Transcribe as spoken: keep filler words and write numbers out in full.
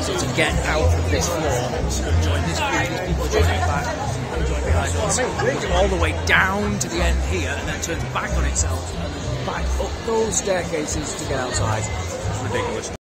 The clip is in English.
So to get out of this floor, and join this group, these people join it back and join behind us, goes all the way down to the end here, and then turns back on itself, and then back up those staircases to get outside. It's ridiculous.